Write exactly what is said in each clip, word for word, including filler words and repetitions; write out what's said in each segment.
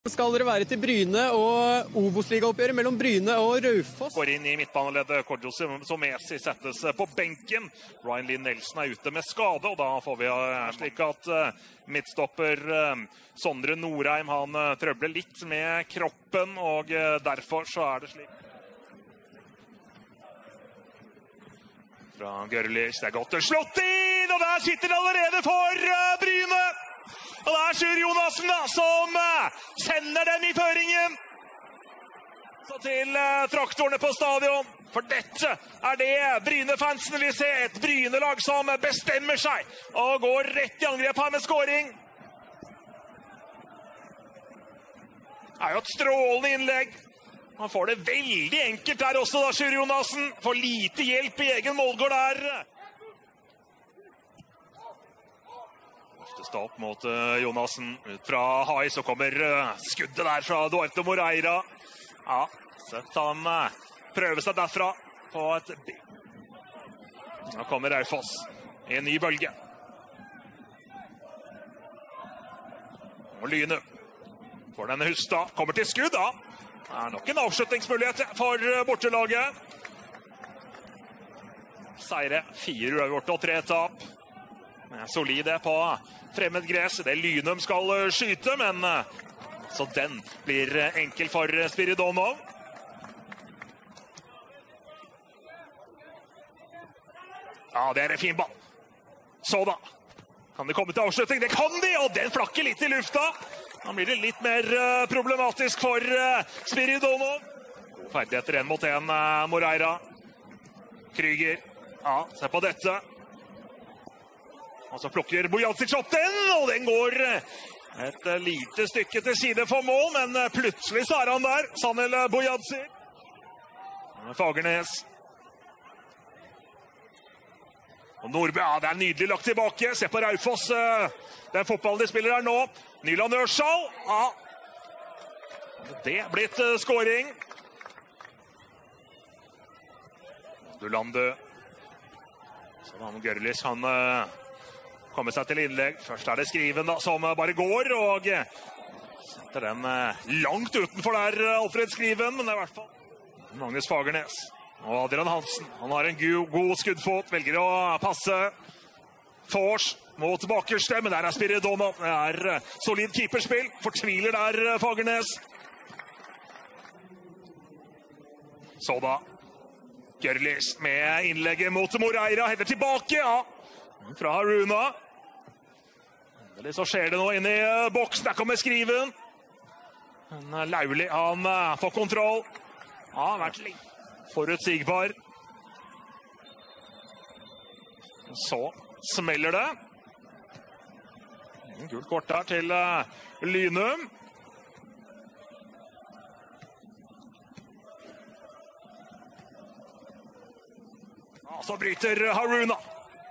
Skal dere være til Bryne og Obos-ligaoppgjøret mellom Bryne og Raufoss? Går inn i midtbaneleddet. Kodjo Somesi settes på benken. Ryan Linn Nelson er ute med skade, og da får vi slik at midtstopper Sondre Norheim, han trøbler litt med kroppen, og derfor så er det slik. Fra Gørlis, det er godt slått inn, og der sitter det allerede for Bryne! Og det er Sjur Jonassen da, som sender dem i føringen. Så til uh, traktorene på stadion. For dette er det Bryne-fansen vil se. Et Bryne-lag som bestemmer seg og går rett i angrep her med scoring. Det er jo et strålende innlegg. Han får det veldig enkelt der også da, Sjur Jonassen. Får lite hjelp i egen målgård der. Stopp mot uh, Jonassen ut fra Hai, så kommer uh, skuddet der fra Duarte Moreira. Ja, sett han uh, prøve seg derfra på et B. Nå kommer Raufoss i en ny bølge. Og Lyne får denne Hustad, kommer til skudd da. Det er nok en avslutningsmulighet for uh, bortelaget. Seire, fire uavgjorte og tre tap. Solide på fremmed gress. Det Lynum skal skyte, men så den blir enkel for Spiridonov. Ja, det er en fin ball. Så da. Kan det komme til avslutning? Det kan de, og den flakker litt i lufta. Da blir det litt mer problematisk for Spiridonov. Ferdigheter en mot en, Moreira. Kryger. Ja, se på dette. Og så plukker Bojadzic opp den, og den går et lite stykke til side for mål, men plutselig så er han der, Sanel Bojadzic. Fagernes. Og Nordby, ja, det er nydelig lagt tilbake. Se på Raufoss, den fotballen de spiller her nå. Nyland Ørsal, ja. Det er blitt scoring. Dulandu. Så da han Gørlis, han kommer seg til innlegg. Først er det Skriven da, som bare går, og setter den langt utenfor der, Alfred Skriven, men det er i hvert fall Magnus Fagernes. Og Adrian Hansen, han har en god, god skuddfot, velger å passe. Fors mot bakerste, men der er Spiridonov. Det er solid keeperspill, fortviler der Fagernes. Så da, Gørlis med innlegget mot Moreira, heller tilbake, ja. Fra Haruna. Endelig så skjer det nå inne i boksen. Der kommer Skriven. Men Lauli, han får kontroll. Ja, vært litt forutsigbar. Så smeller det. En gult kort der til Lynum. Ja, så bryter Haruna.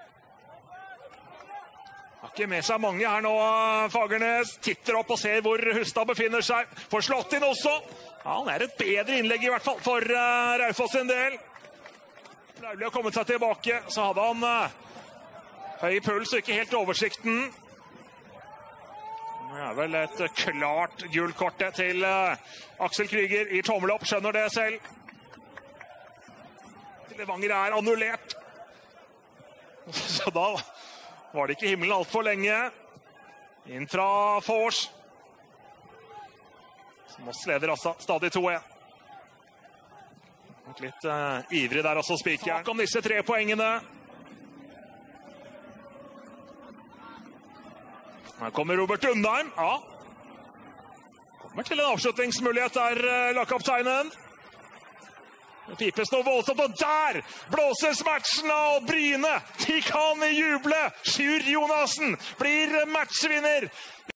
Har ikke med seg mange her nå, Fagernes. Titter opp og ser hvor Hustad befinner seg. Får slått inn også. Ja, han er et bedre innlegg i hvert fall for uh, Raufoss sin del. Lauli har kommet seg tilbake. Så hadde han uh, høy puls og ikke helt oversikten. Det er vel et uh, klart gult kort til uh, Axel Kryger i tommel opp. Skjønner det selv. Levanger er annullert. Så da var det ikke himmelen alt for lenge. Inn fra Fors. Moss leder altså stadig to en. Litt uh, ivrig der også, spikeren. Sak om disse tre poengene. Her kommer Robert Undheim. Ja. Kommer til en avslutningsmulighet der, uh, lagkapteinen. Det pipes noe voldsomt, og der blåses matchen av Bryne. De kan juble. Sjur Jonassen blir matchvinner.